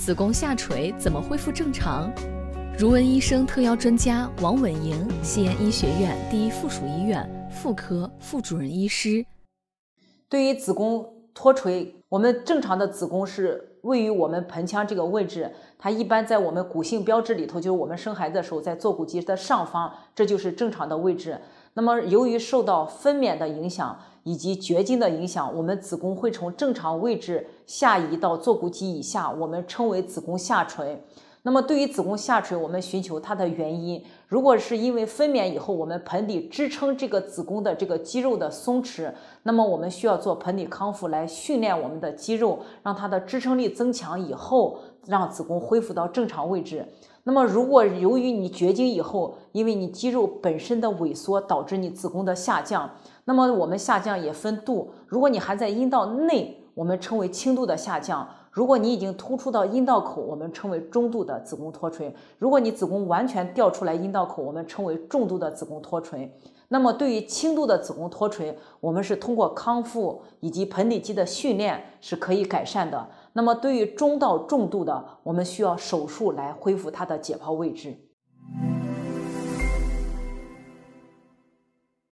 子宫下垂怎么恢复正常？如文医生特邀专家王稳莹，西安医学院第一附属医院妇科副主任医师。 对于子宫脱垂，我们正常的子宫是位于我们盆腔这个位置，它一般在我们骨性标志里头，就是我们生孩子的时候在坐骨肌的上方，这就是正常的位置。那么由于受到分娩的影响以及绝经的影响，我们子宫会从正常位置下移到坐骨肌以下，我们称为子宫下垂。那么对于子宫下垂，我们寻求它的原因，如果是因为分娩以后我们盆底支撑这个子宫的这个肌肉的松弛，那么我们需要做盆底康复来训练我们的肌肉，让它的支撑力增强以后，让子宫恢复到正常位置。那么如果由于你绝经以后，因为你肌肉本身的萎缩导致你子宫的下降，那么我们下降也分度，如果你还在阴道内，我们称为轻度的下降，如果你已经突出到阴道口，我们称为中度的子宫脱垂，如果你子宫完全掉出来阴道口，我们称为重度的子宫脱垂。那么对于轻度的子宫脱垂，我们是通过康复以及盆底肌的训练是可以改善的。那么对于中到重度的，我们需要手术来恢复它的解剖位置。